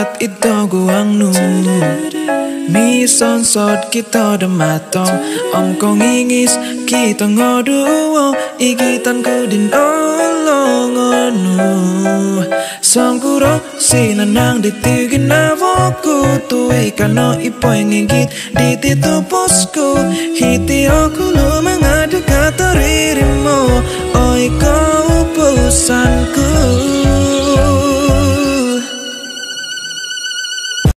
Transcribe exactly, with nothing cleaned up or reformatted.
Kap itu guang nu mi son sot kita dematong om kong ingis kita ngoduo igitan ku din olongonu sangkuro sinanang ditigin na voku tuwi kano ipoy ngigit ditito posku hiti aku lu mengadu kata ririmu oi kau pusanku.